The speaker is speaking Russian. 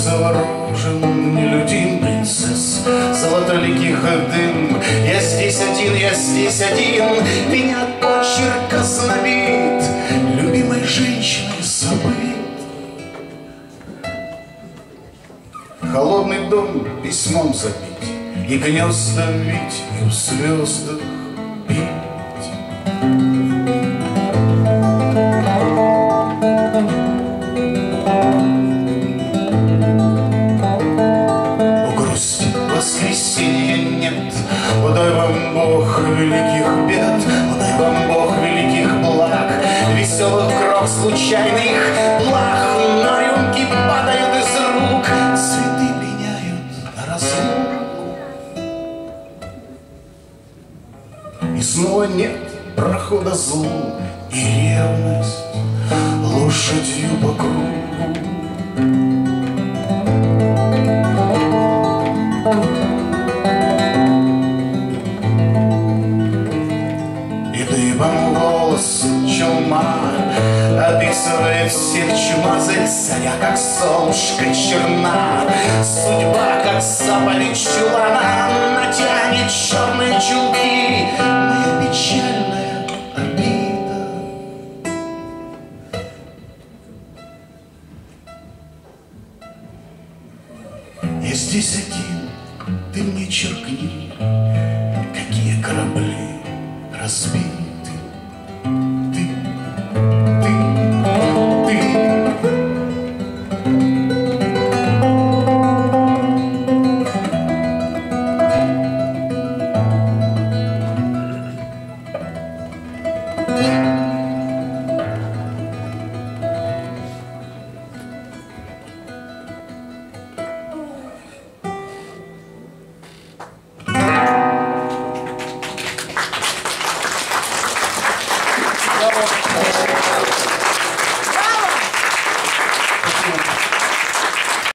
заворожен, нелюдим принцесс, золотоликих дым. Я здесь один, меня почерка знобит, любимой женщиной забыт. Холодный дом письмом забить, и гнезда видеть, и в звездах пить. Воскресенья нет, подай вам Бог великих бед, подай вам Бог великих благ, веселых крох случайных благ. На рюмки падают из рук, цветы пеняют на разлуку. И снова нет прохода злу, и ревность лошадью по кругу. Волос чума описывает всех чумазых. Заря, как солнышко, черна, судьба, как заповедь чулана, натянет черные чулки. Моя печальная обида. Я здесь один, ты мне черкни, какие корабли разбиты. Yeah.